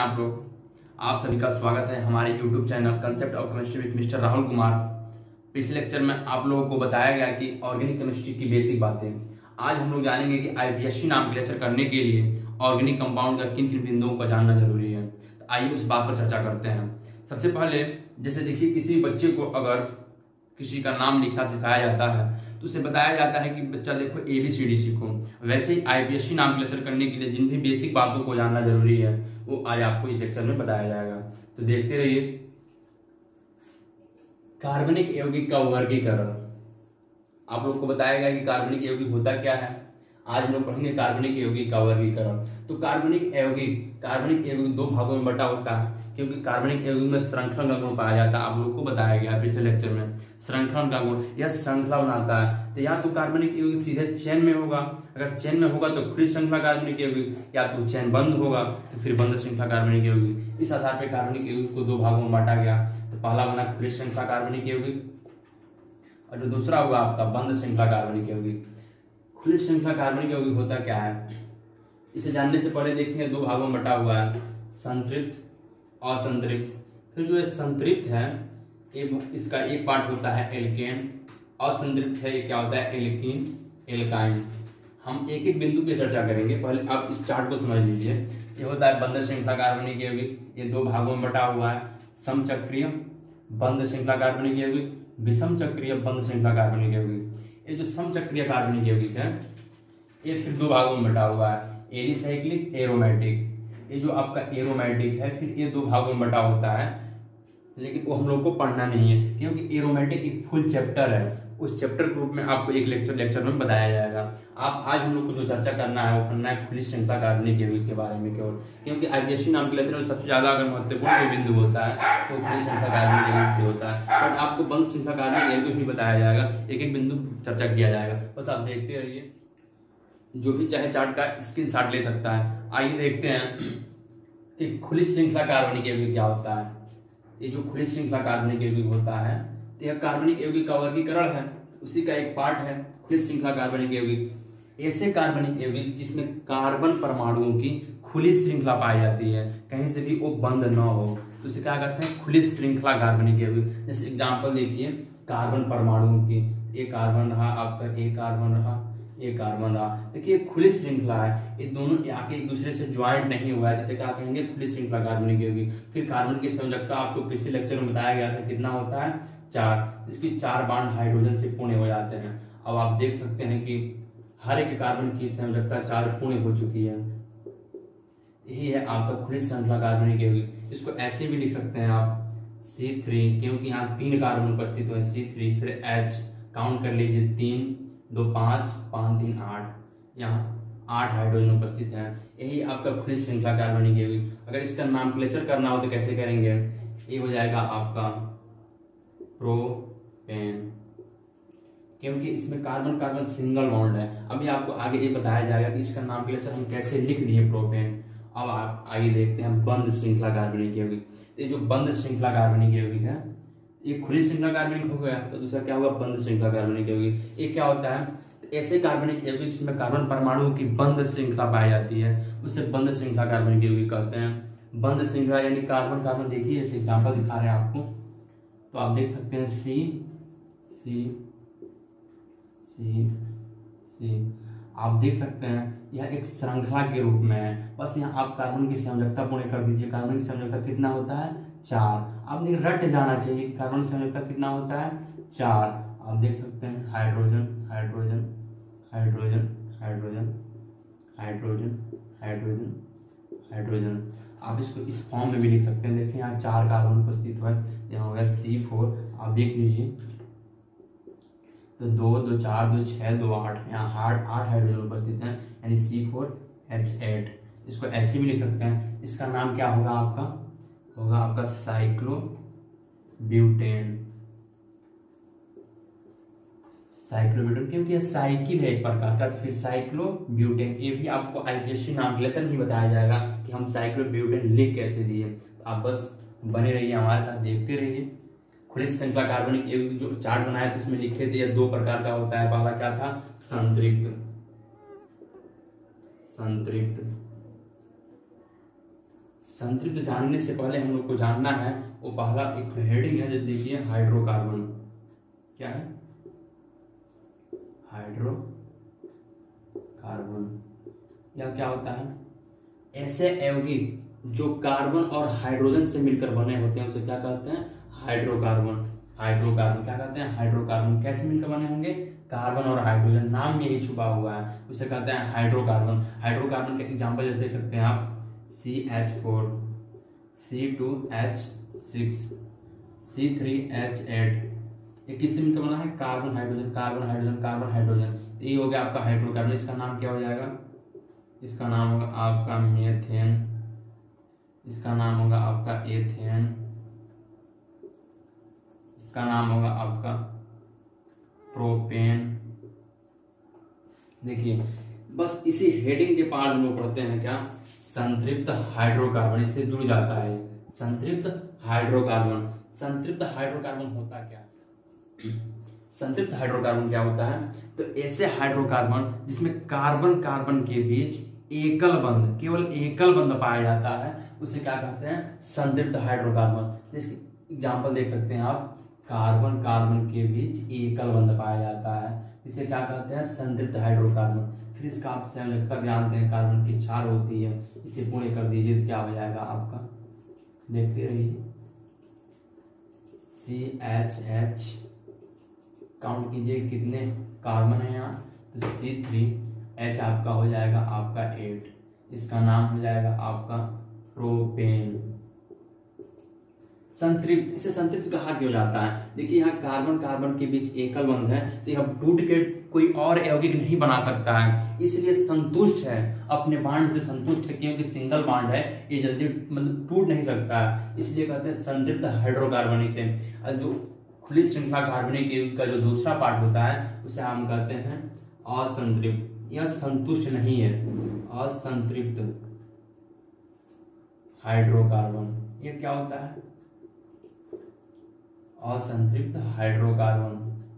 आप लोग। आप सभी का स्वागत है हमारे YouTube channel concept of chemistry with mister Rahul Kumar. पिछले लेक्चर में आप लोगों को बताया गया कि ऑर्गेनिक केमिस्ट्री की बेसिक बातें। आज हम लोग जानेंगे कि IPSC नाम के लेक्चर करने के लिए ऑर्गेनिक कंपाउंड का किन किन बिंदुओं को जानना जरूरी है। तो आइए उस बात पर चर्चा करते हैं। सबसे पहले जैसे देखिए, किसी बच्चे को अगर किसी का नाम लिखना सिखाया जाता है तो उसे बताया जाता है कि बच्चा देखो ABCD सीखो। वैसे ही IPSC नाम के लेक्चर करने के लिए जिन भी बेसिक बातों को जानना जरूरी है वो आज आपको इस लेक्चर में बताया जाएगा। तो देखते रहिए। कार्बनिक यौगिक का वर्गीकरण आप लोग को बताया गया कि कार्बनिक यौगिक होता क्या है। आज हम लोग पढ़ेंगे कार्बनिक यौगिक का वर्गीकरण। तो कार्बनिक यौगिक दो भागों में बटा होता है, क्योंकि कार्बनिक यौगिक में श्रृंखलन का गुण पाया जाता है। आप लोगों को बताया गया पिछले लेक्चर में श्रृंखलन का गुण, यह श्रृंखला बनाता है। तो या तो कार्बनिक यौगिक सीधे चेन में होगा, अगर चेन में होगा तो खुली श्रृंखला कार्बनिक यौगिक, या तो चेन बंद होगा तो फिर बंद श्रृंखला कार्बनिक यौगिक। इस आधार पर कार्बनिक यौगिक को दो भागों में बांटा गया। तो पहला बना खुली श्रृंखला कार्बनिक यौगिक और जो दूसरा हुआ आपका बंद श्रृंखला कार्बनिक यौगिक। खुली श्रृंखला कार्बनिक यौगिक होता क्या है, इसे जानने से पहले देखेंगे दो भागों में बटा हुआ है, संतृप्त असंतृप्त। फिर जो संतृप्त है इसका एक पार्ट होता है एल्केन, असंतृप्त है ये क्या होता है एल्कीन एल्काइन। हम एक एक बिंदु पे चर्चा करेंगे। पहले आप इस चार्ट को समझ लीजिए। ये होता है बंद श्रृंखला कार्बनिक यौगिक, ये दो भागों में बटा हुआ है, समचक्रीय बंद श्रृंखला कार्बनिक यौगिक, विषम चक्रीय बंद श्रृंखला कार्बनिक यौगिक। ये जो समचक्रीय कार्बनिक यौगिक है ये फिर दो भागों में बटा हुआ है, एरिसाइक्लिक एरोमेटिक। ये जो आपका एरोमेटिक है फिर ये दो भागों में बटा होता है, लेकिन वो हम लोग को पढ़ना नहीं है क्योंकि एरोमेटिक एक फुल चैप्टर है। उस चैप्टर के रूप में आपको एक लेक्चर में बताया जाएगा। आप आज हम लोग को जो चर्चा करना है वो करना है खुली श्रृंखला कार्बनिक यौगिक के बारे में केवल, क्योंकि IPSC नाम के लेक्चर में सबसे ज्यादा अगर महत्वपूर्ण कोई बिंदु होता है तो खुली श्रृंखला कार्बनिक यौगिक से होता है। और आपको बंद श्रृंखला कार्बनिक यौगिक भी बताया जाएगा, एक एक बिंदु चर्चा किया जाएगा। बस आप देखते रहिए। जो भी चाहे चार्ट का स्क्रीनशॉट ले सकता है। आइए देखते हैं कि खुली श्रृंखला कार्बनिक यौगिक क्या होता है। ये जो खुली श्रृंखला कार्बनिक यौगिक होता है तो यह कार्बनिक यौगिक का वर्गीकरण है, उसी का एक पार्ट है खुली श्रृंखला कार्बनिक यौगिक। ऐसे कार्बनिक यौगिक जिसमें कार्बन परमाणुओं की खुली श्रृंखला पाई जाती है, कहीं से भी वो बंद न हो, तो उसे क्या कहते हैं खुली श्रृंखला कार्बनिक यौगिक। जैसे एग्जाम्पल देखिए, कार्बन परमाणुओं की, एक कार्बन रहा आपका, एक कार्बन रहा, एक कार्बन रहा। देखिए खुली श्रृंखला है, ये दोनों आके एक दूसरे से ज्वाइंट नहीं हुआ है, जैसे क्या कहेंगे खुली श्रृंखला कार्बनिक यौगिक। फिर कार्बन की संयोजकता आपको पिछले लेक्चर में बताया गया था कितना होता है 4। इसकी 4 बांड हाइड्रोजन से पूर्ण हो जाते हैं। अब आप देख सकते हैं कि हर एक कार्बन की संयोजकता 4 पूर्ण हो चुकी है। यही है आपका खुली श्रृंखला कार्बनिक यौगिक। इसको ऐसे भी लिख सकते हैं आप C3, क्योंकि यहाँ 3 कार्बन उपस्थित हुए C3, फिर H काउंट कर लीजिए 3 2 5 5 3 8, यहाँ 8 हाइड्रोजन उपस्थित है। यही आपका खुली श्रृंखला कार्बनिक यौगिक। अगर इसका नॉमेनक्लेचर करना हो तो कैसे करेंगे, ये हो जाएगा आपका प्रोपेन, क्योंकि इसमें कार्बन कार्बन सिंगल बॉन्ड है। अभी आपको आगे ये बताया जाएगा कि इसका नॉमेनक्लेचर हम कैसे लिख दिए प्रोपेन। अब आप आगे देखते हैं बंद श्रृंखला कार्बनिक यौगिक। ये जो बंद श्रृंखला कार्बनिक यौगिक है, ये खुली श्रृंखला कार्बनिक हो गया, तो दूसरा क्या हुआ बंद श्रृंखला कार्बनिक यौगिक। ये क्या होता है, तो ऐसे कार्बनिक यौगिक जिसमें कार्बन परमाणुओं की बंद श्रृंखला पाई जाती है उसे बंद श्रृंखला कार्बनिक यौगिक कहते हैं। बंद श्रृंखला यानी कार्बन कार्बन, देखिए ऐसे एग्जाम्पल दिखा रहे हैं आपको, तो आप देख सकते हैं C C C C। आप देख सकते हैं यह एक श्रृंखला के रूप में है। बस यहाँ आप कार्बन की संयोजकता पूर्ण कर दीजिए। कार्बन की संयोजकता कितना होता है 4। आपने रट जाना चाहिए कार्बन की संयोजकता कितना होता है 4। आप देख सकते हैं hydrogen hydrogen hydrogen hydrogen hydrogen hydrogen hydrogen. आप इसको इस फॉर्म में भी लिख सकते हैं। देखिए यहाँ 4 कार्बन उपस्थित हुआ है, यहाँ हो गया C4। आप देख लीजिए तो 2 2 4 2 6 2 8, यहाँ 8 हाइड्रोजन उपस्थित हैं, यानी C4H8। इसको ऐसे भी लिख सकते हैं। इसका नाम क्या होगा आपका साइक्लोब्यूटेन। साइक्लोब्यूटेन क्योंकि यह साइकिल है एक प्रकार का, फिर साइक्लोब्यूटेन। ये भी आपको IPSC नाम के लेक्चर में बताया जाएगा कि हम साइक्लोब्यूटेन लिख कैसे दिए। तो आप बस बने रहिए हमारे साथ, देखते रहिए। खुली श्रृंखला कार्बनिक यौगिक जो चार्ट बनाया था उसमें लिखे थे, यह 2 प्रकार का होता है। पहला क्या था संतृप्त, संतृप्त जानने से पहले हम लोग को जानना है वो पहला एक हेडिंग है, जैसे देखिए हाइड्रोकार्बन। क्या है? हाइड्रोकार्बन। यह क्या होता है? ऐसे यौगिक जो कार्बन और हाइड्रोजन से मिलकर बने होते हैं उसे क्या कहते हैं? हाइड्रोकार्बन। हाइड्रोकार्बन क्या कहते हैं? हाइड्रोकार्बन। कैसे मिलकर बने होंगे? कार्बन और हाइड्रोजन, नाम में ही छुपा हुआ है, उसे कहते हैं हाइड्रोकार्बन। हाइड्रोकार्बन के एग्जांपल जैसे देख सकते हैं आप, CH4, C2H6, C3H8। ये किससे मिलकर बना है? Carbon hydrogen, carbon hydrogen, carbon hydrogen. ये हो गया आपका हाइड्रोकार्बन। इसका नाम क्या हो जाएगा? इसका नाम होगा आपका मीथेन, इसका नाम होगा आपका एथेन, इसका नाम होगा आपका प्रोपेन। देखिए बस इसी हेडिंग के पार्ट हम लोग पढ़ते हैं क्या? संतृप्त हाइड्रोकार्बन, इससे जुड़ जाता है संतृप्त हाइड्रोकार्बन। संतृप्त हाइड्रोकार्बन होता क्या? संतृप्त हाइड्रोकार्बन क्या होता है? तो ऐसे हाइड्रोकार्बन जिसमें कार्बन कार्बन के बीच एकल बंध, केवल एकल बंध पाया जाता है, उसे क्या कहते हैं? संतृप्त हाइड्रोकार्बन। जिसके एग्जाम्पल देख सकते हैं आप, कार्बन कार्बन के बीच एकल बंध पाया जाता है, इसे क्या कहते हैं? संतृप्त हाइड्रोकार्बन। फिर इसका आप संयोजकता जानते हैं, कार्बन की 4 होती है, इसे पूर्ण कर दीजिए तो क्या हो जाएगा आपका? देखते रहिए, CHH, काउंट कीजिए कितने कार्बन है यहाँ, तो C3H आपका हो जाएगा आपका 8, इसका नाम हो जाएगा आपका प्रोपेन। संतृप्त, इसे संतृप्त कहा क्यों जाता है? देखिए यहाँ कार्बन कार्बन के बीच एकल बंध है, तो यह टूट के कोई और यौगिक नहीं बना सकता है, इसलिए संतुष्ट है, अपने बांड से संतुष्ट है, क्योंकि सिंगल बांड है, ये जल्दी मतलब टूट नहीं सकता है, इसलिए कहते हैं संतृप्त हाइड्रोकार्बन। इसे जो खुली श्रृंखला कार्बनिक यौगिक का जो दूसरा पार्ट होता है उसे हम कहते हैं असंतृप्त। यह संतुष्ट नहीं है, असंतृप्त हाइड्रोकार्बन। ये क्या होता है? असंतृप्त हाइड्रोकार्बन।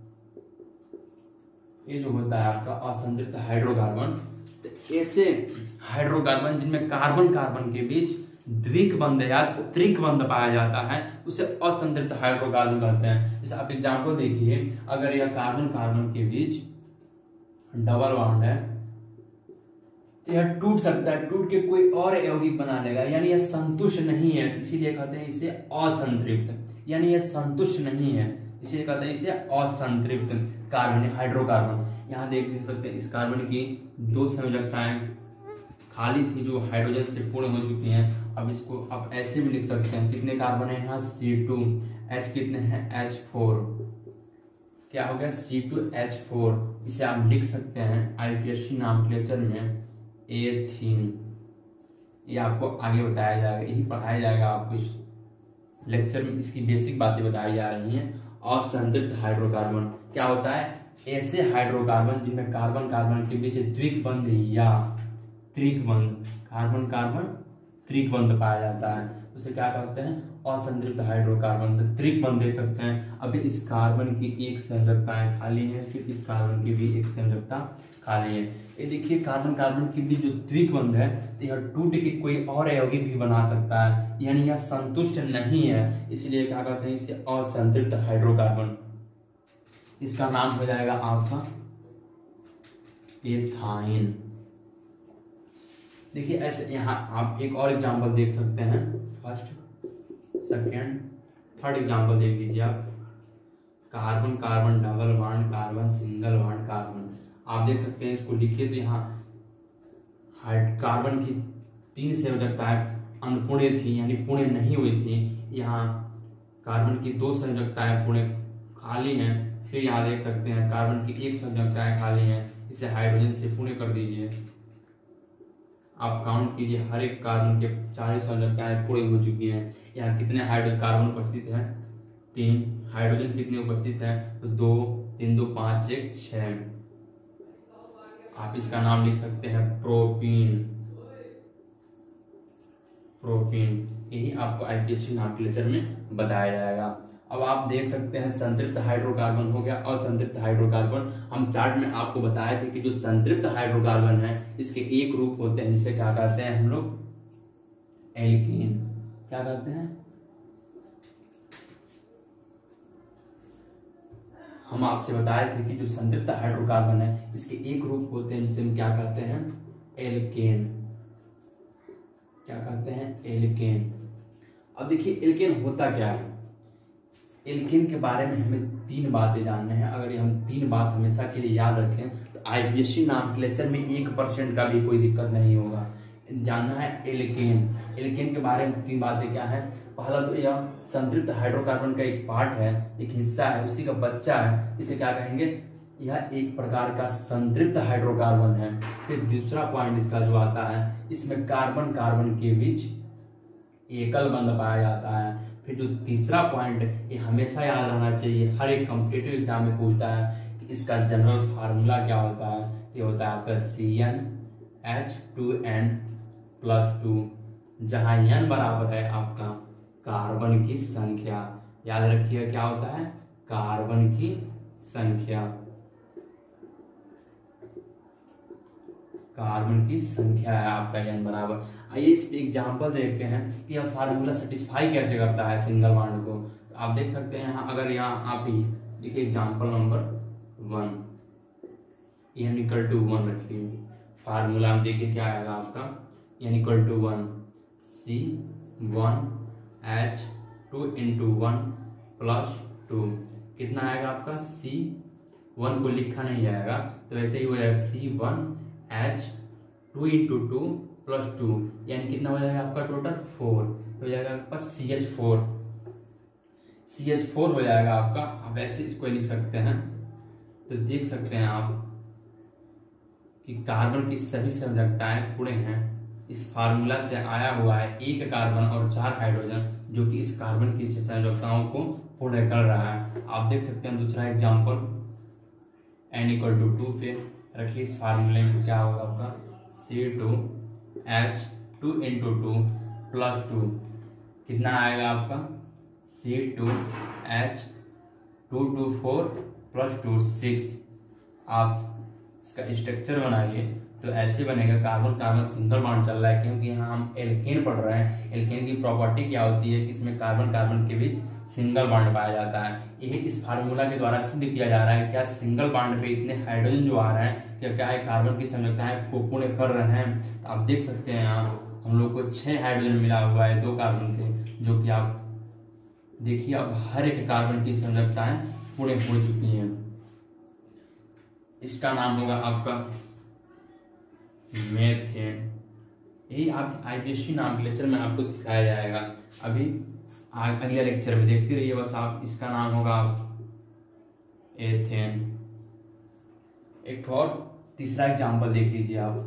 ये जो होता है आपका असंतृप्त हाइड्रोकार्बन, तो ऐसे हाइड्रोकार्बन जिनमें कार्बन कार्बन के बीच द्विक बंध या त्रिक बंध पाया जाता है उसे असंतृप्त हाइड्रोकार्बन कहते हैं। जैसे आप एग्जाम्पल देखिए, अगर यह कार्बन कार्बन के बीच डबल बॉन्ड है, यह टूट सकता है, टूट के कोई और यौगिक बना लेगा, यानी यह संतुष्ट नहीं है, इसीलिए कहते हैं इसे असंतृप्त, यानी यह संतुष्ट नहीं है, इसीलिए कहते हैं इसे असंतृप्त कार्बन हाइड्रोकार्बन। यहाँ देख सकते हैं इस कार्बन की 2 संयोजकताएं खाली थी जो हाइड्रोजन से पूर्ण हो चुकी हैं। अब इसको आप ऐसे भी लिख सकते हैं, कितने कार्बन है यहाँ? C2H, कितने हैं? H4। क्या हो गया? C2H4। इसे आप लिख सकते हैं IPSC नॉमेनक्लेचर में एथीन। ये आपको आगे बताया जाएगा, यही पढ़ाया जाएगा आपको इस लेक्चर में, इसकी बेसिक बातें बताई जा रही हैं। असंतृप्त हाइड्रोकार्बन क्या होता है? ऐसे हाइड्रोकार्बन जिनमें कार्बन कार्बन के बीच द्विक बंध या त्रिक बंध, कार्बन कार्बन त्रिक बंध पाया जाता है, उसे क्या कहते हैं? असंतृप्त हाइड्रोकार्बन। त्रिक बंध देख सकते हैं, अभी इस कार्बन की एक संयोजकता खाली है, फिर इस कार्बन की भी एक संयोजकता खाली है। ये देखिए कार्बन कार्बन के बीच जो द्विक बंध है, तो यह टूट के कोई और यौगिक भी बना सकता है, यानी यह संतुष्ट नहीं है, इसलिए क्या कहते हैं इसे? असंतृप्त हाइड्रोकार्बन। इसका नाम हो जाएगा आपका एथाइन। देखिए ऐसे यहाँ आप एक और एग्जांपल देख सकते हैं, फर्स्ट सेकेंड थर्ड एग्जांपल देख लीजिए आप। Carbon carbon double bond, carbon single bond, carbon. आप देख सकते हैं, इसको लिखिए तो यहाँ कार्बन की 3 संयोजकताएं अनपूर्ण थी, यानी पूर्ण नहीं हुई थी। यहाँ कार्बन की 2 संयोजकताएं पूर्ण खाली हैं, फिर यहाँ देख सकते हैं कार्बन की 1 संयोजकताएं खाली हैं, इसे हाइड्रोजन से पूर्ण कर दीजिए। आप काउंट कीजिए, हर एक कार्बन के 4 संयोजकताएं पूरी हो चुकी हैं। यहाँ कितने हाइड्रोजन कार्बन उपस्थित हैं? 3। हाइड्रोजन कितने उपस्थित हैं? तो 2, 3, 2, 5, 1, 6। आप इसका नाम लिख सकते हैं प्रोपीन। प्रोपीन यही आपको IPSC नॉमेनक्लेचर में बताया जाएगा। अब आप देख सकते हैं संतृप्त हाइड्रोकार्बन हो गया, असंतृप्त हाइड्रोकार्बन। हम चार्ट में आपको बताए थे कि जो संतृप्त हाइड्रोकार्बन है इसके एक रूप होते हैं जिसे क्या कहते हैं हम लोग? एल्केन। क्या कहते हैं? हम आपसे बताए थे कि जो संतृप्त हाइड्रोकार्बन है इसके एक रूप होते हैं जिसे हम क्या कहते हैं? एल्केन। क्या कहते हैं? एल्केन। अब देखिए एल्केन होता क्या है। एल्केन के बारे में हमें 3 बातें जानने हैं। अगर ये हम 3 बात हमेशा के लिए याद रखें तो आईपीएससी नाम लेक्चर में 1% का भी कोई दिक्कत नहीं होगा। जानना है एल्केन। एल्केन के बारे में 3 बातें क्या है? पहला तो यह संतृप्त हाइड्रोकार्बन का एक पार्ट है, एक हिस्सा है, उसी का बच्चा है, इसे क्या कहेंगे? यह एक प्रकार का संतृप्त हाइड्रोकार्बन है। फिर दूसरा पॉइंट इसका जो आता है, इसमें कार्बन कार्बन के बीच एकल बंध पाया जाता है। फिर जो तीसरा पॉइंट, ये हमेशा याद रहना चाहिए, हर एक कॉम्पिटिटिव एग्जाम में पूछता है कि इसका जनरल फार्मूला क्या होता है। ये होता है आपका CnH2n+2, जहां n बराबर है आपका कार्बन की संख्या। याद रखिए क्या होता है? कार्बन की संख्या। कार्बन की संख्या है आपका n बराबर। आइए इस पे एग्जाम्पल देखते हैं कि यह फार्मूला सेटिस्फाई कैसे करता है सिंगल बॉन्ड को। तो आप देख सकते हैं यहाँ, अगर यहाँ आप ही देखिए एग्जाम्पल नंबर 1, n=1 रखिए। फार्मूला हम देखिए क्या आएगा आपका, n=1 C1H2 कितना आएगा आपका? C1 को लिखा नहीं जाएगा तो वैसे ही हो जाएगा C1H2 यानी कितना हो जाएगा आपका? टोटल 4 हो जाएगा आपका CH4 हो जाएगा आपका। आप ऐसे इसको लिख सकते हैं। तो देख सकते हैं आप कि कार्बन की सभी संयोजकताएं पूरे हैं। इस फार्मूला से आया हुआ है एक कार्बन और 4 हाइड्रोजन, जो कि इस कार्बन की संयोजकताओं को पूर्ण कर रहा है। आप देख सकते हैं दूसरा एग्जाम्पल, n=2 पे रखिए। इस फार्मूले में क्या होगा आपका? C2H2 कितना आएगा आपका? C2H2 6। आप इसका स्ट्रक्चर बनाइए तो ऐसे बनेगा। कार्बन कार्बन सिंगल बॉन्ड चल रहा है क्योंकि यहाँ हम एल्केन पढ़ रहे हैं। एल्केन की प्रॉपर्टी क्या होती है? इसमें कार्बन कार्बन के बीच सिंगल बॉन्ड पाया जाता है। यही इस फार्मूला के द्वारा सिद्ध किया जा रहा है। क्या सिंगल बॉन्ड पे इतने हाइड्रोजन जो आ रहे हैं, क्या है कार्बन की संयोजकताएं को पूर्ण कर रहे हैं। तो आप देख सकते हैं यहाँ हम लोग को 6 हाइड्रोजन मिला हुआ है 2 कार्बन के, जो कि आप देखिए अब हर एक कार्बन की संयोजकताएं पूर्ण हो चुकी हैं। इसका नाम होगा आपका मेथेन। यही आप आईपीएससी नाम के लेक्चर में आपको सिखाया जाएगा। अभी अगले लेक्चर में देखते रहिए बस आप। इसका नाम होगा एथेन। एक और तीसरा एग्जांपल देख लीजिए आप,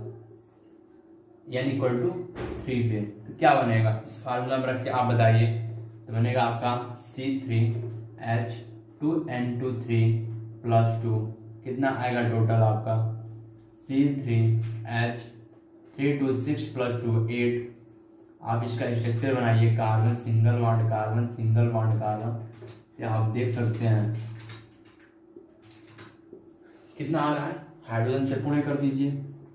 n=3 पे तो क्या बनेगा? इस फार्मूला में रख के आप बताइए। तो बनेगा आपका C3H2n2 कितना आएगा टोटल आपका? C3H3 8। आप इसका स्ट्रक्चर बनाइए, carbon single bond carbon single bond carbon. तो आप देख सकते हैं कितना आ रहा है। हाइड्रोजन से पूर्ण कर दीजिए।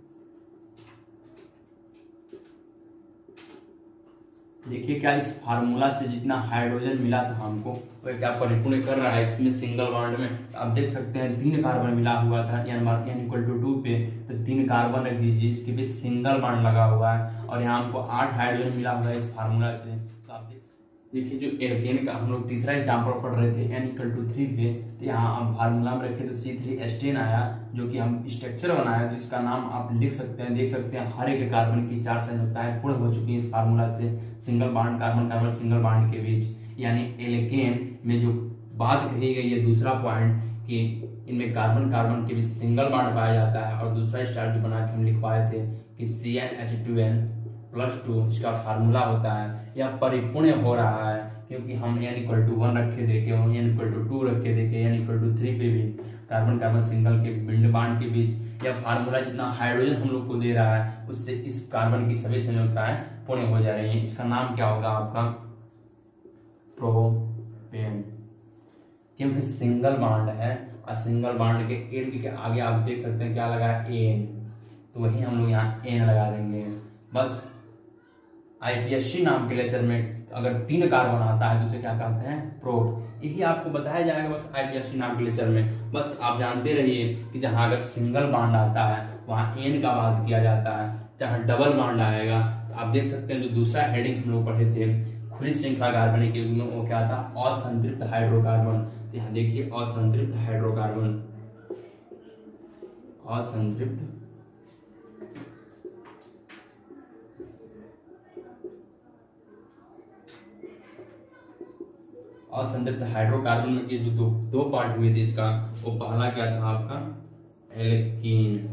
देखिए क्या इस फार्मूला से जितना हाइड्रोजन मिला था हमको वह क्या परिपूर्ण कर रहा है इसमें सिंगल बॉन्ड में। तो आप देख सकते हैं 3 कार्बन मिला हुआ था n=2 पे, तो 3 कार्बन रख दीजिए, इसके बीच सिंगल बॉन्ड लगा हुआ है और यहाँ हमको 8 हाइड्रोजन मिला हुआ है इस फार्मूला से। तो आप देखिए जो एल्केन का हम लोग तीसरा एग्जाम्पल पढ़ रहे थे n=3 पे, तो यहाँ आप फार्मूला में रखे तो C3H10 आया, जो कि हम स्ट्रक्चर बनाया। तो इसका नाम आप लिख सकते हैं, देख सकते हैं हर एक कार्बन की 4 संयोजकताएं पूर्ण हो चुकी है इस फार्मूला से। Single bond carbon carbon single bond के बीच, यानी एल्केन में जो बात कही गई है दूसरा पॉइंट कि इनमें कार्बन कार्बन के बीच सिंगल बॉन्ड पाया जाता है। और दूसरा स्टार भी बना के हम लिखवाए थे कि CnH2n+2 इसका फार्मूला होता है। यह परिपूर्ण हो रहा है क्योंकि हम n=1 रखे देखे, n=2 रखे देखे, n=3 पे भी कार्बन कार्बन सिंगल के बिंड बॉन्ड के बीच यह फार्मूला जितना हाइड्रोजन हम लोग को दे रहा है उससे इस कार्बन की सभी संयोजकताएं पूर्ण हो जा रही हैं। इसका नाम क्या होगा आपका? प्रोपेन। क्योंकि सिंगल बॉन्ड है और सिंगल बॉन्ड के एंड के आगे आप देख सकते हैं क्या लगा है? एन। तो वही हम लोग यहाँ एन लगा देंगे बस। आईपीएससी नाम के लेक्चर में अगर 3 कार्बन आता है तो उसे क्या कहते हैं, प्रोप। यही आपको बताया जाएगा बस आईपीएससी नाम के लेक्चर में। बस आप जानते रहिए कि जहां अगर सिंगल बॉन्ड आता है वहां एन का बात किया जाता है, जहां डबल बॉन्ड आएगा तो आप देख सकते हैं जो दूसरा हेडिंग हम लोग पढ़े थे खुली श्रृंखला कार्बनिक युग्म में, वो क्या था, असंतृप्त हाइड्रोकार्बन। तो यहाँ देखिए असंतृप्त हाइड्रोकार्बन, असंतृप्त असंतृप्त हाइड्रोकार्बन में के जो दो पार्ट हुए थे इसका, वो पहला क्या था आपका, एल्कीन।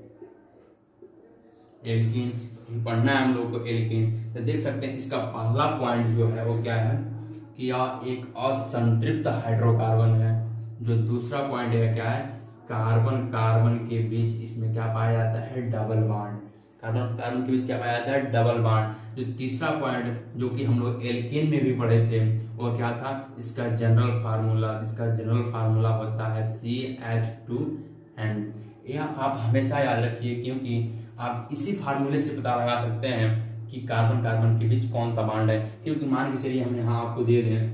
एल्कीन पढ़ना है हम लोग को, एल्कीन। तो देख सकते हैं इसका पहला पॉइंट जो है वो क्या है कि यह एक असंतृप्त हाइड्रोकार्बन है। जो दूसरा पॉइंट है क्या है, कार्बन कार्बन के बीच इसमें क्या पाया जाता है, डबल बॉन्ड। कार्बन कार्बन के बीच क्या पाया जाता है, डबल बॉन्ड। जो तीसरा पॉइंट जो कि हम लोग एल्कीन में भी पढ़े थे वो क्या था, इसका जनरल फार्मूला। इसका जनरल फार्मूला होता है CH2N। यह आप हमेशा याद रखिए क्योंकि आप इसी फार्मूले से पता लगा सकते हैं कि कार्बन कार्बन के बीच कौन सा बॉन्ड है। क्योंकि मान के चलिए हम यहाँ आपको दे दें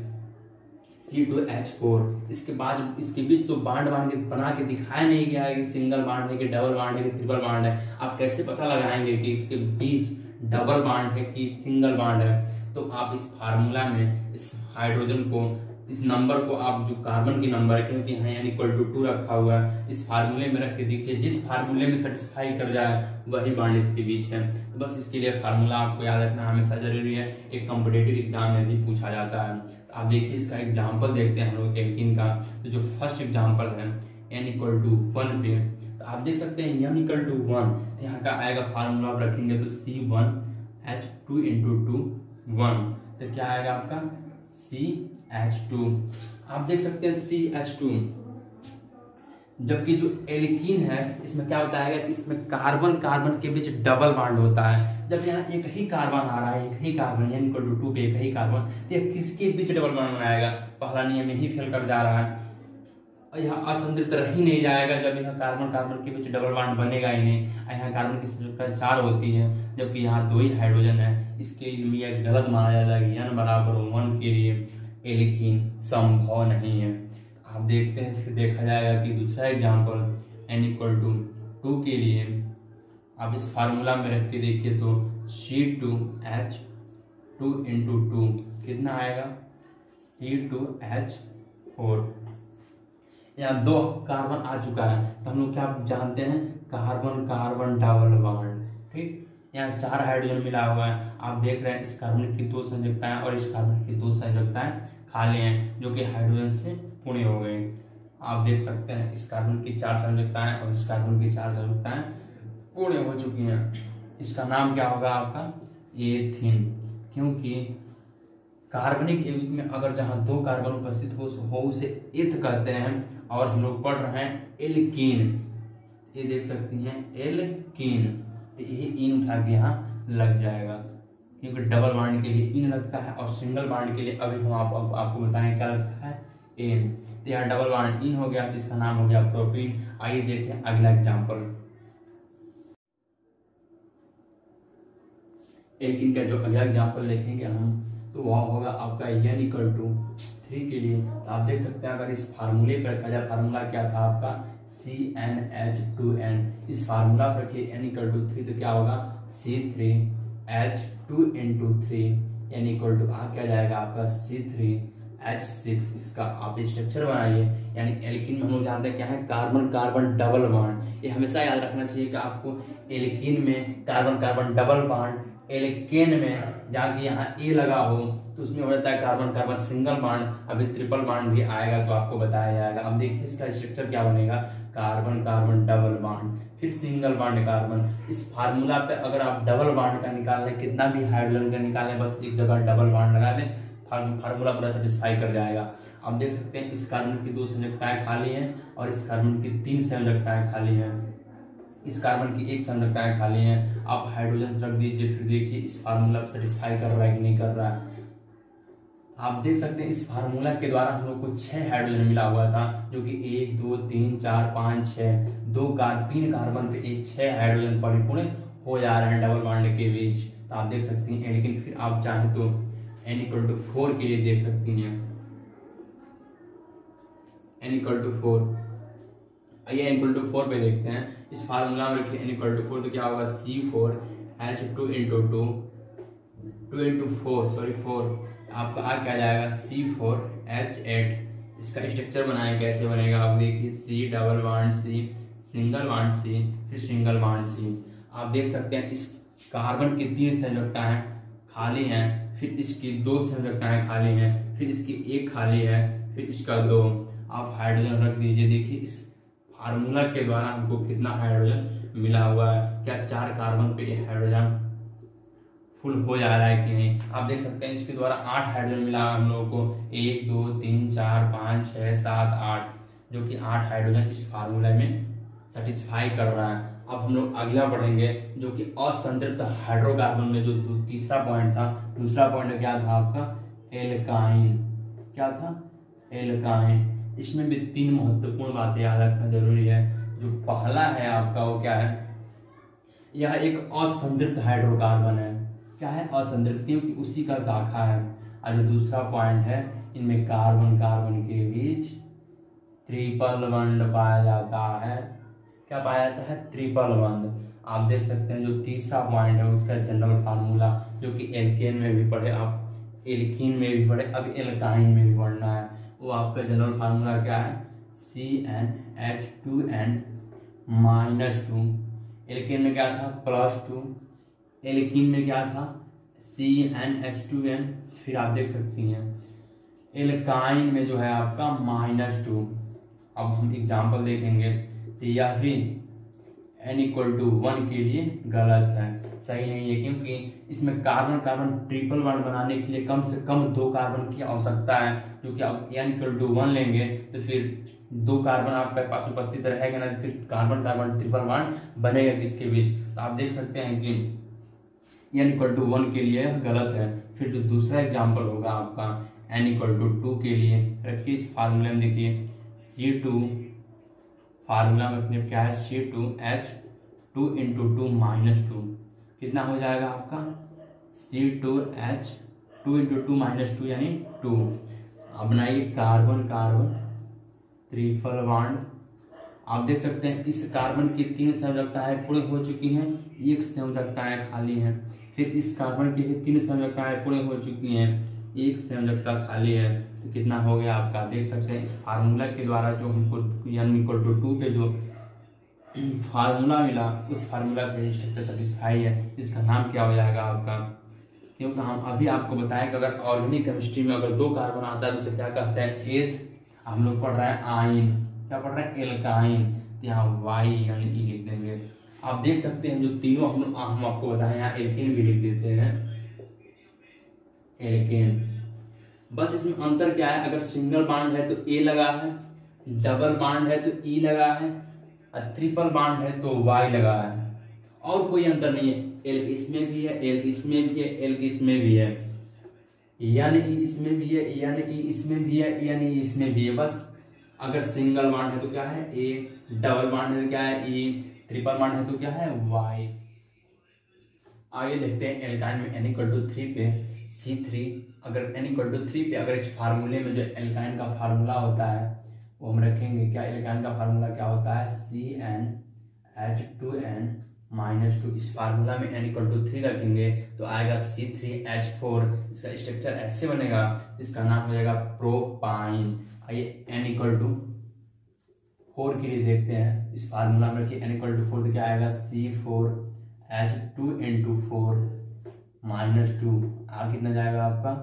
C2H4, इसके बाद इसके बीच तो बॉन्ड बना के दिखाया नहीं गया है कि सिंगल बॉन्ड है कि डबल बॉन्ड है कि ट्रिपल बॉन्ड है। आप कैसे पता लगाएंगे कि इसके बीच डबल बॉन्ड है कि सिंगल बॉन्ड है? तो आप इस फार्मूला में इस हाइड्रोजन को, इस नंबर को, आप जो कार्बन की नंबर है क्योंकि यहाँ n=2 रखा हुआ है, इस फार्मूले में रख के देखिए, जिस फार्मूले में सेटिस्फाई कर जाए वही बॉन्ड इसके बीच है। तो बस इसके लिए फार्मूला आपको याद रखना हमेशा जरूरी है, एक कॉम्पिटिटिव एग्जाम में भी पूछा जाता है। तो आप देखिए इसका एग्जाम्पल देखते हैं हम लोग एल्कीन का। तो जो फर्स्ट एग्जाम्पल है n=1 पे, तो आप देख सकते हैं n=1, तो यहाँ का आएगा फार्मूला आप रखेंगे तो C1H2 × 2 1, तो क्या आएगा आपका CH2। आप देख सकते हैं CH2। जबकि जो एल्कीन है इसमें क्या होता है कि इसमें कार्बन कार्बन के बीच डबल बॉन्ड होता है। जब यहाँ एक ही कार्बन आ रहा है, एक ही कार्बन n=2 पे एक ही कार्बन, तो यह किसके बीच डबल बॉन्ड बनाएगा? पहला नियम यही फेल कर जा रहा है, और यह असंतृप्त रह ही नहीं जाएगा जब यहाँ कार्बन कार्बन के बीच डबल बॉन्ड बनेगा ही नहीं। यहाँ कार्बन की संख्या 4 होती है जबकि यहाँ 2 ही हाइड्रोजन है। इसके लिए यह गलत माना जाता है कि n=1 के लिए एल्कीन संभव नहीं है। आप देखते हैं फिर देखा जाएगा कि दूसरा एग्जाम्पल n=2 के लिए आप इस फार्मूला में रख के देखिए तो C2H2 × 2 कितना आएगा, C2H4। यहाँ 2 कार्बन आ चुका है तो हम लोग क्या जानते हैं, कार्बन कार्बन डबल बॉन्ड। ठीक, यहाँ 4 हाइड्रोजन मिला हुआ है। आप देख रहे हैं इस कार्बन की 2 संयोजकताएं और इस कार्बन की 2 संयोजकताएं खाली हैं जो कि हाइड्रोजन से पूर्ण हो गई। आप देख सकते हैं इस कार्बन की 4 संयोजकताएं और इस कार्बन की 4 संयोजकताएं पूर्ण हो चुकी हैं। इसका नाम क्या होगा आपका, एथीन। क्योंकि कार्बनिक यौगिक में अगर जहां 2 कार्बन उपस्थित हो उसे एथ कहते हैं। और हम लोग पढ़ रहे हैं एल्कीन, ये देख सकती हैं एल्कीन, तो यही इन उठा के यहाँ लग जाएगा क्योंकि डबल बॉन्ड के लिए इन लगता है और सिंगल बॉन्ड के लिए अभी हम आपको बताएं क्या लगता है, एन। तो यहाँ डबल बॉन्ड इन हो गया जिसका नाम हो गया प्रोपीन। आइए देखते हैं अगला एग्जाम्पल। एल्कीन का जो अगला एग्जाम्पल देखेंगे हम तो वह होगा आपका n=3 के लिए। तो आप देख सकते हैं अगर इस फार्मूले पर रखा जाए, फार्मूला क्या था आपका CnH2n। इस फार्मूला पर रखिए n=3 तो क्या होगा C3H2 × 3 n आ क्या जाएगा आपका C3H6। इसका आप स्ट्रक्चर बनाइए, यानी एल्कीन में हम लोग जानते हैं क्या है, कार्बन कार्बन डबल बॉन्ड। ये हमेशा याद रखना चाहिए कि आपको एल्कीन में carbon carbon double bond, alkane में जाके यहाँ ए लगा हो तो उसमें हो जाता है कार्बन कार्बन सिंगल बॉन्ड। अभी ट्रिपल बॉन्ड भी आएगा तो आपको बताया जाएगा। अब देखिए इसका स्ट्रक्चर क्या बनेगा, कार्बन कार्बन डबल बॉन्ड, फिर सिंगल बॉन्ड कार्बन। इस फार्मूला पे अगर आप डबल बॉन्ड का निकाल लें, कितना भी हाइड्रोजन का निकालें, बस एक जगह डबल बॉन्ड लगा दें, फार्मूला पूरा सेटिस्फाई कर जाएगा। आप देख सकते हैं इस कार्बन की 2 संयोजकताएं खाली हैं और इस कार्बन की 3 संयोजकताएं खाली हैं। इस कार्बन की 1 संयोजकताएं खाली हैं। आप हाइड्रोजन रख दीजिए, फिर देखिए इस फार्मूला को सेटिस्फाई कर रहा है कि नहीं कर रहा है। आप देख सकते हैं इस फार्मूला के द्वारा हम लोग को 6 हाइड्रोजन मिला हुआ था जो कि 1 2 3 4 5 6 3 कार्बन पे 6 हाइड्रोजन परिपूर्ण हो जा रहे हैं डबल बॉन्ड के बीच। तो आप देख सकती हैं। लेकिन फिर आप चाहें तो n=4 के लिए देख सकती हैं, n=4। आइए n=4 पे देखते हैं। इस फार्मूला में रखिए n=4 तो क्या होगा, C4H2 2 × 4 सॉरी 4 आपका आ क्या जाएगा C4H8। इसका स्ट्रक्चर बनाए कैसे बनेगा आप देखिए, C double bond C single bond C फिर सिंगल बॉन्ड C। आप देख सकते हैं इस कार्बन की 3 संयोजकताएं खाली हैं, फिर इसकी 2 संयोजकताएं खाली हैं, फिर इसकी 1 खाली है, फिर इसका 2। आप हाइड्रोजन रख दीजिए। देखिए इस फार्मूला के द्वारा हमको कितना हाइड्रोजन मिला हुआ है, क्या 4 कार्बन पे ये हाइड्रोजन फुल हो जा रहा है कि नहीं। आप देख सकते हैं इसके द्वारा 8 हाइड्रोजन मिला हम लोगों को, 1 2 3 4 5 6 7 8, जो कि 8 हाइड्रोजन इस फार्मूला में सेटिस्फाई कर रहा है। अब हम लोग अगला बढ़ेंगे जो कि असंतृप्त हाइड्रोकार्बन में जो तीसरा पॉइंट था। दूसरा पॉइंट क्या था आपका, एल्काइन। क्या था, एल्काइन। इसमें भी 3 महत्वपूर्ण बातें याद रखना जरूरी है। जो पहला है आपका वो क्या है, यह एक असंतृप्त हाइड्रोकार्बन है। क्या है, असंतृप्त, क्योंकि उसी का शाखा है। और जो दूसरा पॉइंट है, इनमें कार्बन कार्बन के बीच ट्रिपल बॉन्ड पाया जाता है। क्या पाया जाता है, ट्रिपल बॉन्ड। आप देख सकते हैं जो तीसरा पॉइंट है उसका जनरल फार्मूला, जो कि एल्केन में भी पढ़े आप, एल्कीन में भी पढ़े, अब एल्काइन में भी पढ़ना है। वो आपका जनरल फार्मूला क्या है, CnH2n -2। एल्केन में क्या था, +2। एल्कीन में क्या था, CnH2n। फिर आप देख सकती हैं एल्काइन में जो है आपका -2। अब हम एग्जाम्पल देखेंगे तो यह भी n=1 के लिए गलत है, सही नहीं है, क्योंकि इसमें कार्बन कार्बन ट्रिपल बॉन्ड बनाने के लिए कम से कम 2 कार्बन की आवश्यकता है। क्योंकि आप n=1 लेंगे तो फिर 2 कार्बन आपके पास उपस्थित रहेगा ना, फिर कार्बन कार्बन ट्रिपल बॉन्ड बनेगा किसके बीच। तो आप देख सकते हैं कि n=1 के लिए गलत है। फिर जो दूसरा एग्जाम्पल होगा आपका n=2 के लिए, रखिए इस फार्मूले में देखिए C2 फार्मूला में अपने क्या है, C2H2 × 2 -2 कितना हो जाएगा आपका, C2H2 × 2 -2 यानी 2। अब बनाइए कार्बन कार्बन ट्रिपल बॉन्ड। आप देख सकते हैं इस कार्बन की 3 संयोजकताएं पूरी हो चुकी हैं, 1 संयोजकताएं खाली हैं। फिर इस कार्बन की भी 3 संयोजकताएं पूरी हो चुकी हैं, 1 संयोजकता खाली है। तो कितना हो गया आपका, देख सकते हैं इस फार्मूला के द्वारा जो हमको n=2 पे जो फार्मूला मिला, उस फार्मूला का स्ट्रक्चर सेटिस्फाई है। इसका नाम क्या हो जाएगा आपका, क्योंकि हम अभी आपको बताएं कि अगर ऑर्गेनिक केमिस्ट्री में अगर 2 कार्बन आता है तो उसे क्या कहते हैं, एथ। हम लोग पढ़ रहे हैं आइन, क्या पढ़ रहे हैं, एल्काइन। तो यहाँ Y यानी E लिख देंगे। आप देख सकते हैं जो तीनों हम आपको बताएं, यहाँ एल्केन भी लिख देते हैं, एल्केन। बस इसमें अंतर क्या है, अगर सिंगल बॉन्ड है तो A लगा है, डबल बॉन्ड है तो E लगा है, और ट्रिपल बॉन्ड है तो Y लगा है। और कोई अंतर नहीं है, एल इसमें भी है, एल इसमें भी है, एल इसमें भी है, यानी E इसमें भी है, यानी E इसमें भी है, यानी E इसमें भी है। बस अगर सिंगल बॉन्ड है तो क्या है A, डबल बॉन्ड है तो क्या है E, ट्रिपल बॉन्ड है तो क्या है Y। आगे देखते हैं एल्काइन में n=3 पे C3। अगर n=3 पे अगर इस फार्मूले में जो एल्काइन का फार्मूला होता है वो हम रखेंगे। क्या एल्काइन का फार्मूला क्या होता है, CnH2n -2। इस फार्मूला में n=3 रखेंगे तो आएगा C3H4। इसका स्ट्रक्चर ऐसे बनेगा, इसका नाम हो जाएगा प्रोपाइन। आइए n=4 के लिए देखते हैं। इस फार्मूला में रखिए n=4 तो क्या आएगा, C4H2 × 4 -2। आगे कितना जाएगा आपका,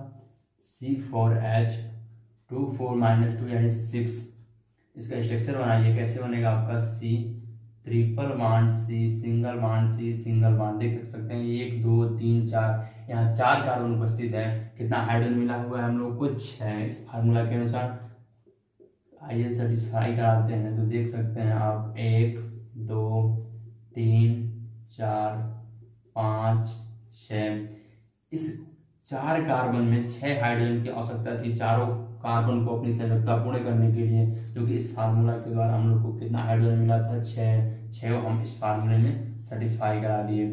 C4H2 4 -2 यानी 6। इसका स्ट्रक्चर बनाइए, कैसे बनेगा आपका, C triple bond C single bond C single bond. देख सकते हैं 1 2 3 4, यहाँ 4 कार्बन उपस्थित है। कितना हाइड्रोजन मिला हुआ है हम लोग को, 6। इस फार्मूला के अनुसार आइए सेटिस्फाई कराते हैं। तो देख सकते हैं आप 1 2 3 4 5 6, इस 4 कार्बन में 6 हाइड्रोजन की आवश्यकता थी, चारों कार्बन को अपनी संयोजकता पूर्ण करने के लिए, जो कि इस फार्मूला के द्वारा हम लोग को कितना हाइड्रोजन मिला था, 6 हम इस फार्मूले में सेटिस्फाई करा दिए।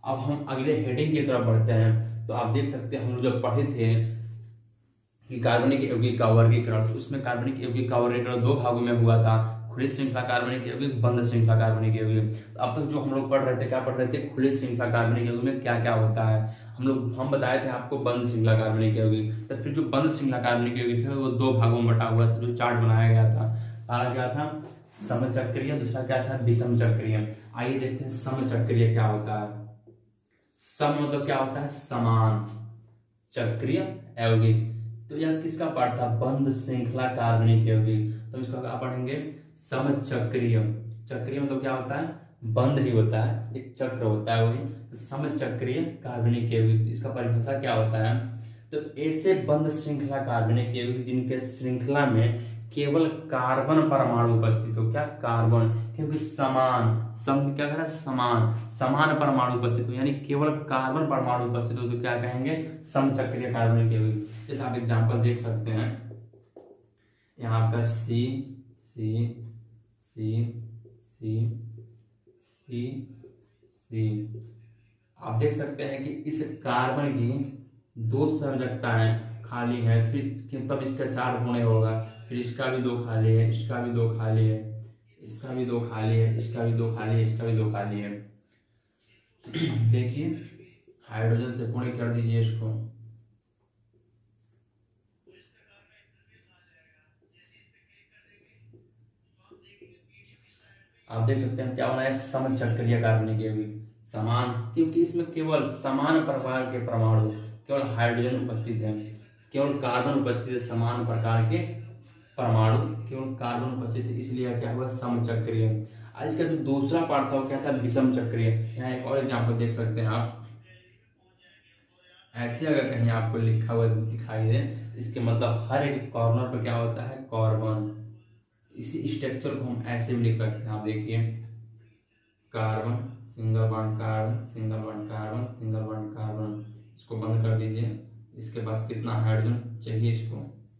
अब हम अगले हेडिंग की तरफ बढ़ते हैं। तो आप देख सकते हैं हम लोग जब पढ़े थे कि कार्बनिक यौगिक का वर्गीकरण, तो उसमें कार्बनिक यौगिक का वर्गीकरण दो भागों में हुआ था, खुली श्रृंखला कार्बनिक यौगिक, बंद श्रृंखला कार्बनिक यौगिक। तो अब तक जो हम लोग पढ़ रहे थे, क्या पढ़ रहे थे, खुली श्रृंखला कार्बनिक यौगिक में क्या क्या होता है। हम बताए थे आपको बंद श्रृंखला कार्बनिक यौगिक। तो फिर जो बंद श्रृंखला कार्बनिक यौगिक है वो दो भागों में बटा हुआ था, जो चार्ट बनाया गया था। पहला क्या था, समचक्रीय, दूसरा क्या था, विषम चक्रीय। आइए देखते हैं समचक्रीय क्या होता है। सम मतलब क्या होता है, समान, चक्रीय यौगिक। तो यह किसका पार्ट था, बंद श्रृंखला कार्बनिक यौगिक। तो इसको क्या पढ़ेंगे, समचक्रीय। चक्रीय मतलब क्या होता है, बंद ही होता है, एक चक्र होता है वही। तो समचक्रीय कार्बनिक यौगिक, इसका परिभाषा क्या होता है, तो ऐसे बंद श्रृंखला कार्बनिक यौगिक जिनके श्रृंखला में केवल कार्बन परमाणु उपस्थित हो। क्या, कार्बन, क्योंकि समान, सम क्या कह समान, समान परमाणु उपस्थित हो, यानी केवल कार्बन परमाणु उपस्थित हो, तो क्या कहेंगे, समचक्रीय कार्बनिक यौगिक। जैसे आप एग्जांपल देख सकते हैं, यहाँ का सी सी सी सी सी सी, आप देख सकते हैं कि इस कार्बन की दो संरचनाएं खाली है, फिर तब इसका चार होने होगा, फिर इसका भी दो खाली है, इसका भी दो खाली है, इसका भी दो खाली है, इसका भी दो खाली है, इसका भी दो खाली है। देखिए हाइड्रोजन से पूर्ण कर दीजिए इसको, आप देख सकते हैं क्या होना है, समचक्रीय कार्बनिक यौगिक, समान, क्योंकि इसमें केवल समान प्रकार के परमाणु, केवल हाइड्रोजन उपस्थित है, केवल कार्बन उपस्थित है, समान प्रकार के परमाणु केवल कार्बन उपस्थित है, इसलिए क्या हुआ, समचक्रीय। आज इसका जो दूसरा पार्ट था वो क्या था, विषम चक्रीय। यहाँ एक और एग्जाम्पल देख सकते हैं आप, ऐसे अगर कहीं आपको लिखा हुआ दिखाई दे, इसके मतलब हर एक कॉर्नर पर क्या होता है, कार्बन। इसी स्ट्रक्चर को हम ऐसे भी लिख सकते हैं, आप देखिए, carbon, single bond carbon, single bond carbon, single bond carbon. इसको बंद कर दीजिए, इसके पास कितना हाइड्रोजन चाहिए इसको,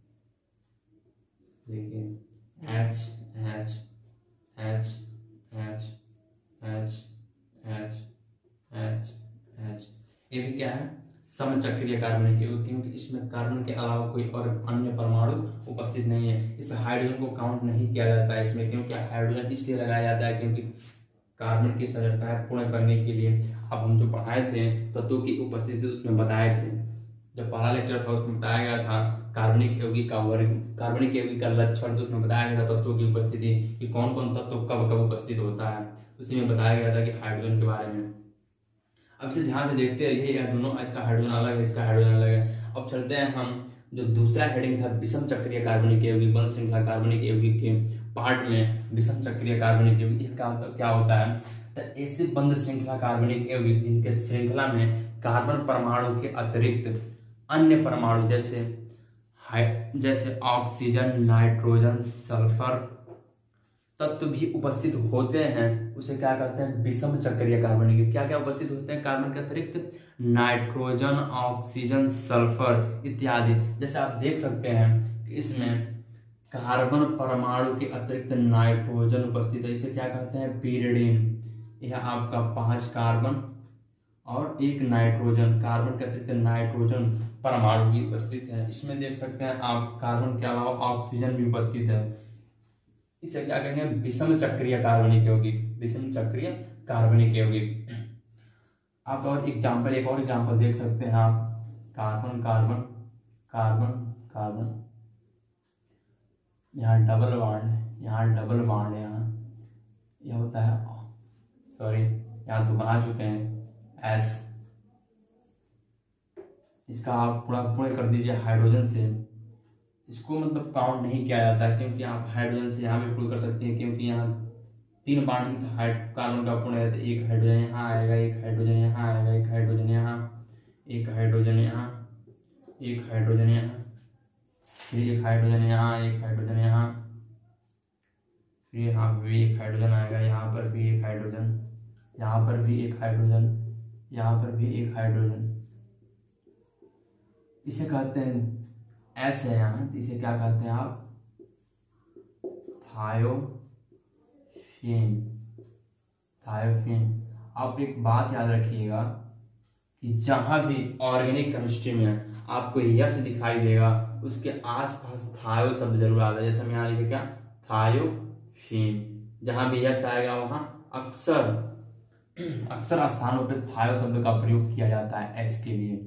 देखिए H H H H H H H H। ये भी क्या है, समचक्रीय कार्बनिक यौगिक, क्योंकि इसमें कार्बन के अलावा कोई और अन्य परमाणु उपस्थित नहीं है। इस हाइड्रोजन को काउंट नहीं किया जाता है इसमें, क्योंकि हाइड्रोजन इसलिए लगाया जाता है क्योंकि कार्बन की संरचना पूर्ण करने के लिए। अब हम जो पढ़ाए थे तत्वों की उपस्थिति उसमें बताए थे, जब पहला लेक्चर था उसमें बताया गया था कार्बनिक यौगिक का वर्ग, कार्बनिक यौगिक का लक्षण, तो उसमें बताया गया था तत्वों की उपस्थिति कि कौन कौन तत्व कब कब उपस्थित होता है, उसी में बताया गया था कि हाइड्रोजन के बारे में। अब इसे ध्यान से देखते रहिए, यह दोनों, इसका हाइड्रोजन अलग है, इसका हाइड्रोजन अलग है। अब चलते हैं हम जो दूसरा हेडिंग था विषम चक्रीय कार्बनिक यौगिक, बंद श्रृंखला कार्बनिक यौगिक के पार्ट में विषम चक्रीय कार्बनिक यौगिक क्या होता है, तो ऐसे बंद श्रृंखला कार्बनिक यौगिक जिनके श्रृंखला में कार्बन परमाणु के अतिरिक्त अन्य परमाणु जैसे ऑक्सीजन, नाइट्रोजन, सल्फर तत्व भी उपस्थित होते हैं, उसे क्या कहते हैं, विषम चक्रीय कार्बनिक। क्या क्या उपस्थित होते हैं कार्बन के अतिरिक्त, नाइट्रोजन, ऑक्सीजन, सल्फर इत्यादि। जैसे आप देख सकते हैं कि इसमें कार्बन परमाणु के अतिरिक्त नाइट्रोजन उपस्थित है, इसे क्या कहते हैं, पीरिडीन। यह आपका 5 कार्बन और 1 नाइट्रोजन, कार्बन के अतिरिक्त नाइट्रोजन परमाणु भी उपस्थित है। इसमें देख सकते हैं आप कार्बन के अलावा ऑक्सीजन भी उपस्थित है, इसे क्या कहेंगे, विषम चक्रीय कार्बनिक यौगिक, विषम चक्रीय कार्बनिक यौगिक। आप और एक और एग्जांपल देख सकते हैं आप, कार्बन कार्बन कार्बन कार्बन, यहाँ डबल बॉन्ड, यहाँ डबल बॉन्ड, यहाँ यह होता है, सॉरी यहाँ तो बना चुके हैं एस, इसका आप पूरा कर दीजिए हाइड्रोजन से। इसको मतलब काउंट नहीं किया जाता है, क्योंकि आप हाइड्रोजन से यहाँ भी पूर्ण कर सकते हैं, क्योंकि यहाँ 3 बॉन्ड से कार्बन का पूर्ण है, तो 1 हाइड्रोजन यहाँ आएगा, 1 हाइड्रोजन यहाँ आएगा, 1 हाइड्रोजन यहाँ, 1 हाइड्रोजन यहाँ, 1 हाइड्रोजन यहाँ, फिर 1 हाइड्रोजन यहाँ, 1 हाइड्रोजन यहाँ, फिर यहाँ पर भी 1 हाइड्रोजन आएगा, यहाँ पर भी 1 हाइड्रोजन, यहाँ पर भी 1 हाइड्रोजन, यहाँ पर भी 1 हाइड्रोजन। इसे कहते हैं एस है यहाँ, तो इसे क्या कहते हैं आप, थायोफीन, थायोफीन। आप एक बात याद रखिएगा कि जहां भी ऑर्गेनिक केमिस्ट्री में आपको यस दिखाई देगा उसके आसपास थायो शब्द जरूर आता है। जैसे हम यहाँ लिखे क्या, थायोफीन। जहां भी यस आएगा वहां अक्सर स्थानों पे थायो शब्द का प्रयोग किया जाता है एस के लिए।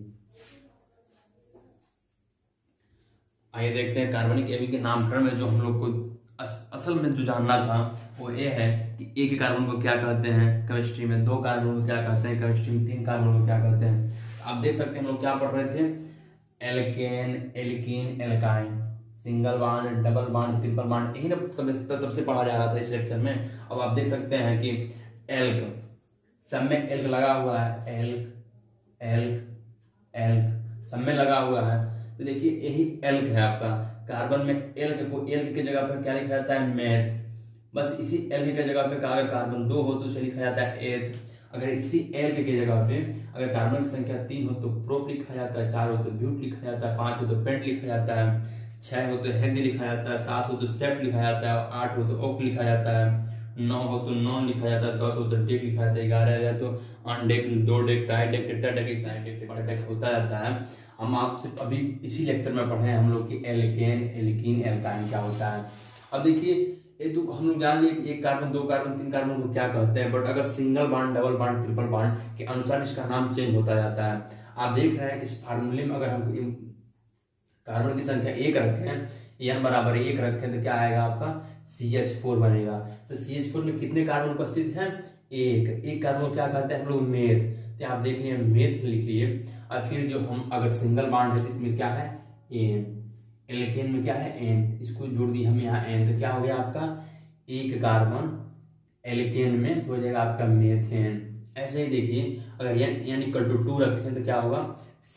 आइए देखते हैं कार्बनिक यौगिक के नामकरण में जो हम लोग को असल में जो जानना था वो ये है कि एक कार्बन को क्या कहते हैं केमिस्ट्री में, दो कार्बन को क्या कहते हैं केमिस्ट्री में, तीन कार्बन को क्या कहते हैं। आप देख सकते हैं हम लोग क्या पढ़ रहे थे, alkane, alkene, alkyne, single bond, double bond, triple bond, यही ना तब से पढ़ा जा रहा था इस लेक्चर में। अब आप देख सकते हैं कि एल्क, सब में एल्क लगा हुआ है, एल्क एल्क एल्क सब में लगा हुआ है। तो देखिए यही एल्क है आपका। कार्बन में एल्क को एल्क की जगह पर क्या लिखा जाता है, मेथ। बस इसी एल्क की जगह पे अगर कार्बन 2 हो तो उसे लिखा जाता है एथ। अगर इसी एल्क की जगह पे अगर कार्बन की संख्या 3 हो तो प्रोप लिखा जाता है, 4 हो तो ब्यूट लिखा जाता है, 5 हो तो पेंट लिखा जाता है, 6 हो तो हेक्स लिखा जाता है, 7 हो तो सेप्ट लिखा जाता है, 8 हो तो ओक लिखा जाता है, 9 हो तो नॉन लिखा जाता है, 10 हो तो डेक लिखा जाता है, 11 हो तो undec, 2 dec, tri dec, tetra dec, साइन डेक, बड़ा डेक होता जाता है। हम आपसे अभी इसी लेक्चर में पढ़े हम लोग की एल्केन, एल्कीन, एल्काइन क्या होता है। अब देखिए ये तो हम लोग जान लिए एक कार्बन, दो कार्बन, तीन कार्बन को क्या कहते हैं, बट अगर single bond, double bond, triple bond के अनुसार इसका नाम चेंज होता जाता है। आप देख रहे हैं इस फार्मूले में अगर हम कार्बन की संख्या 1 रखें, n बराबर 1 रखें तो क्या आएगा आपका CH4 बनेगा। तो CH4 में कितने कार्बन उपस्थित हैं, एक कार्बन को क्या कहते हैं हम लोग, मेथ। तो आप देख लिए मेथ लिख लिए। और फिर जो हम अगर सिंगल बॉन्ड है तो इसमें क्या है, एन, एल्केन में क्या है, एन, इसको जोड़ दिए हम यहाँ एन, तो क्या हो गया आपका एक कार्बन एल्केन में तो हो जाएगा आपका मेथेन। ऐसे ही देखिए अगर n = 2 रखें तो क्या होगा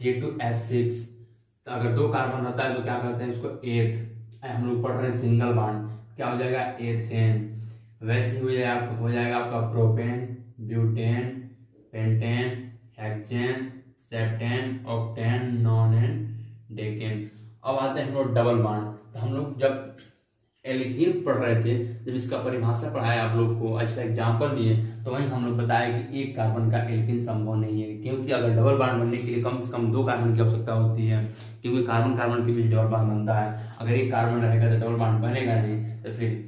C2H6। तो अगर 2 कार्बन रहता है तो क्या कहते हैं इसको एथ। हम लोग पढ़ रहे हैं सिंगल बॉन्ड, क्या हो जाएगा एथेन। वैसे ही हो जाएगा आपका propane, butane, pentane, hexane, septane, octane, nonane, decane. अब आते हैं हम लोग डबल बॉन्ड। तो हम लोग जब एल्कीन पढ़ रहे थे, जब इसका परिभाषा पढ़ाया आप लोग को, इसका एग्जाम्पल दिए, तो वहीं हम लोग बताया कि एक कार्बन का एल्कीन संभव नहीं है, क्योंकि अगर डबल बॉन्ड बनने के लिए कम से कम 2 कार्बन की आवश्यकता होती है, क्योंकि कार्बन कार्बन के बीच डबल बॉन्ड बनता है। अगर एक कार्बन रहेगा तो डबल बॉन्ड बनेगा नहीं, तो फिर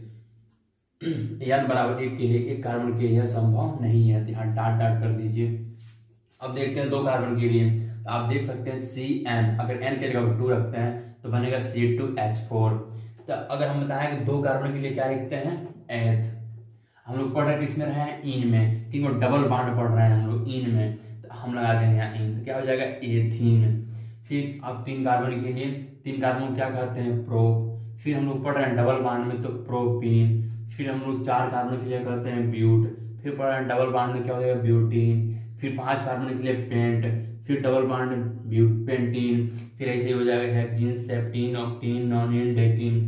n बराबर 1 के लिए एक कार्बन के लिए यह संभव नहीं है। यहाँ डाट कर दीजिए। अब देखते हैं 2 कार्बन के लिए। तो आप देख सकते हैं Cn, अगर n के जगह 2 रखते हैं तो बनेगा C2H4। तो अगर हम बताएं कि 2 कार्बन के लिए क्या लिखते हैं, एथ। हम लोग पढ़ रहे हैं किसमें रहे हैं, इन में, क्योंकि डबल बॉन्ड पढ़ रहे हैं हम लोग इन में, तो हम लगा देंगे यहाँ इन, तो क्या हो जाएगा एथीन। फिर अब 3 कार्बन के लिए, 3 कार्बन को क्या कहते हैं, प्रोप। फिर हम लोग पढ़ रहे हैं डबल बॉन्ड में तो प्रोपीन। फिर हम लोग 4 कार्बन के लिए कहते हैं ब्यूट। फिर पढ़ रहे हैं डबल बॉन्ड में क्या हो जाएगा, ब्यूटीन। फिर 5 कार्बन के लिए पेंट। फिर डबल बॉन्ड ब्यूट, पेंटीन। फिर ऐसे ही हो जाएगा हेक्सीन, सेप्टीन, ऑक्टीन, नॉनिन, डेकीन।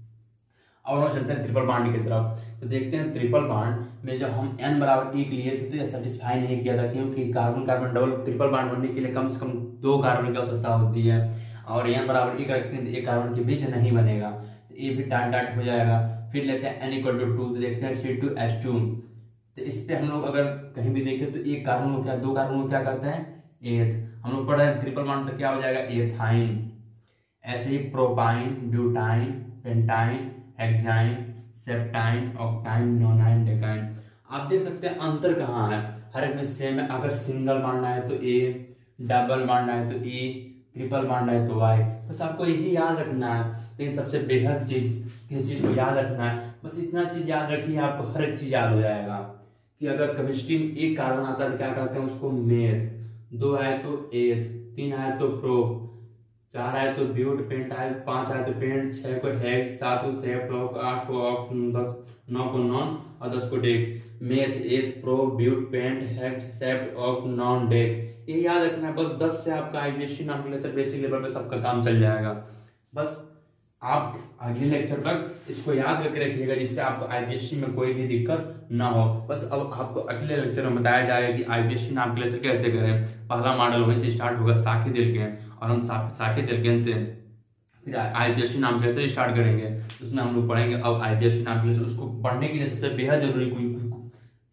और हम चलते हैं ट्रिपल बॉन्ड की तरफ। तो देखते हैं ट्रिपल बॉन्ड में जब हम n बराबर 1 लिए थे तो यह सेटिस्फाई नहीं किया था, क्योंकि carbon carbon double triple bond बनने के लिए कम से कम 2 कार्बन की आवश्यकता होती है, और n बराबर 1 रखते हैं तो एक कार्बन के बीच नहीं बनेगा, तो ये भी डाट हो जाएगा। फिर लेते हैं n = 2, तो देखते हैं C2H2। तो इस पे हम लोग अगर कहीं भी देखें तो एक कार्बन को क्या, 2 कार्बन को क्या कहते हैं, एथ। हम लोग पढ़ रहे हैं ट्रिपल बॉन्ड तो क्या हो जाएगा, एथाइन। ऐसे ही propyne, butyne, pentyne, hexyne, septyne, octyne, nonyne, decyne. आप देख सकते हैं अंतर कहाँ है, हर एक में सेम है। अगर सिंगल बॉन्ड आए तो ए, डबल बॉन्ड आए तो ई, ट्रिपल बॉन्ड आए तो वाई। बस आपको यही याद रखना है। लेकिन सबसे बेहद चीज किस चीज को याद रखना है, बस इतना चीज याद रखिए, आपको हर एक चीज याद हो जाएगा कि अगर केमिस्ट्री में 1 कार्बन आता है तो क्या कहते हैं उसको मेथ, 2 आए तो एथ, 3 आए तो प्रोप, 4 आए तो ब्यूट, पेंट आए, 5 आए तो पेंट, 6 को हेक्स, 7 को सेप्ट, 8 को ऑक्ट, 9 को नॉन और 10 को dec. Meth, eth, pro, but, pent, hex, sept, oct, non, dec, ये याद रखना है। बस 10 से आपका आईपीएससी नाम के लेक्चर बेसिक लेवल पे सबका काम चल जाएगा। बस आप अगले लेक्चर तक इसको याद करके रखिएगा, जिससे आपको आईपीएससी में कोई भी दिक्कत ना हो। बस अब आपको अगले लेक्चर में बताया जाएगा कि आईपीएससी नाम के लेक्चर कैसे करें। पहला मॉडल वहीं से स्टार्ट होगा, साकिद एल्केन, और हम साकिद एल्केन से फिर आईपीएससी नाम के लेक्चर स्टार्ट करेंगे। उसमें हम लोग पढ़ेंगे अब आईपीएससी नाम के लेक्चर। उसको पढ़ने के लिए सबसे बेहद जरूरी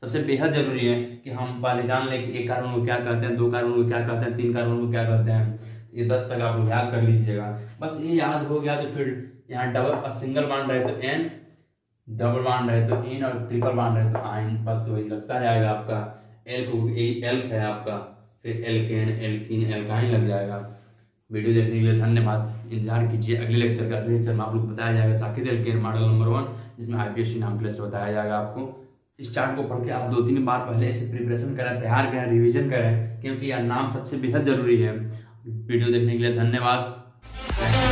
सबसे बेहद जरूरी है कि हम पहले जान लें कि एक कार्बन को क्या कहते हैं, 2 कार्बन को क्या कहते हैं, 3 कार्बन को क्या कहते हैं। ये 10 तक आप लोग याद कर लीजिएगा। बस ये याद हो गया तो फिर यहाँ डबल सिंगल बॉन्ड रहे तो एन, डबल बॉन्ड रहे तो इन और ट्रिपल बॉन्ड रहे तो आइन, बस वही लगता जाएगा आपका। एल को एल है आपका, फिर एल्केन, एल्कीन, एल्काइन लग जाएगा। वीडियो देखने के लिए धन्यवाद। इंतजार कीजिए अगले लेक्चर का। अगले लेक्चर में आप लोग बताया जाएगा साकेत एल्केन मॉडल नंबर 1, जिसमें IPSC नाम का लेक्चर बताया जाएगा आपको। इस चार्ट को पढ़ के आप 2-3 बार पहले इसे प्रिपरेशन करें, तैयार करें, रिवीजन करें, क्योंकि यह नाम सबसे बेहद जरूरी है। वीडियो देखने के लिए धन्यवाद।